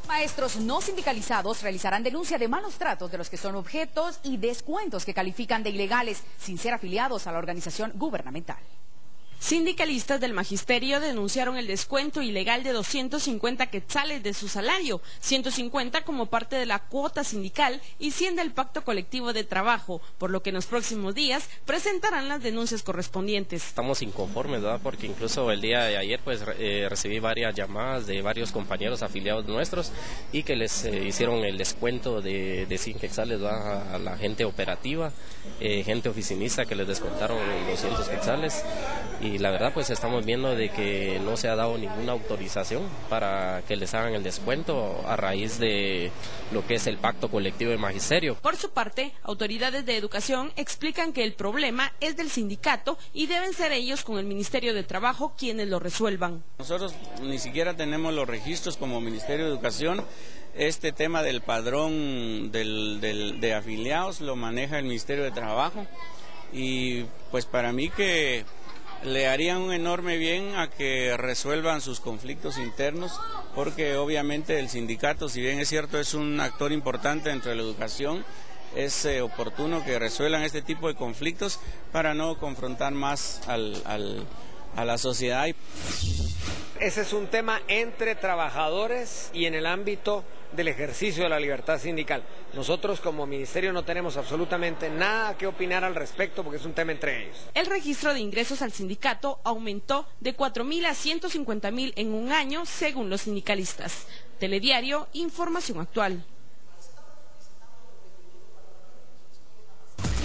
Maestros no sindicalizados realizarán denuncia de malos tratos de los que son objetos y descuentos que califican de ilegales sin ser afiliados a la organización gubernamental. Sindicalistas del magisterio denunciaron el descuento ilegal de 250 quetzales de su salario, 150 como parte de la cuota sindical y 100 del pacto colectivo de trabajo, por lo que en los próximos días presentarán las denuncias correspondientes. Estamos inconformes, ¿verdad? Porque incluso el día de ayer recibí varias llamadas de varios compañeros afiliados nuestros y que les hicieron el descuento de 100 quetzales, ¿verdad? A la gente operativa, gente oficinista que les descontaron 200 quetzales. Y la verdad pues estamos viendo de que no se ha dado ninguna autorización para que les hagan el descuento a raíz de lo que es el pacto colectivo de magisterio. Por su parte, autoridades de educación explican que el problema es del sindicato y deben ser ellos con el Ministerio de Trabajo quienes lo resuelvan. Nosotros ni siquiera tenemos los registros como Ministerio de Educación. Este tema del padrón de afiliados lo maneja el Ministerio de Trabajo y pues para mí que le harían un enorme bien a que resuelvan sus conflictos internos, porque obviamente el sindicato, si bien es cierto, es un actor importante dentro de la educación, es oportuno que resuelvan este tipo de conflictos para no confrontar más a la sociedad. Ese es un tema entre trabajadores y en el ámbito del ejercicio de la libertad sindical. Nosotros como ministerio no tenemos absolutamente nada que opinar al respecto porque es un tema entre ellos. El registro de ingresos al sindicato aumentó de 4.000 a 150.000 en un año según los sindicalistas. Telediario, información actual.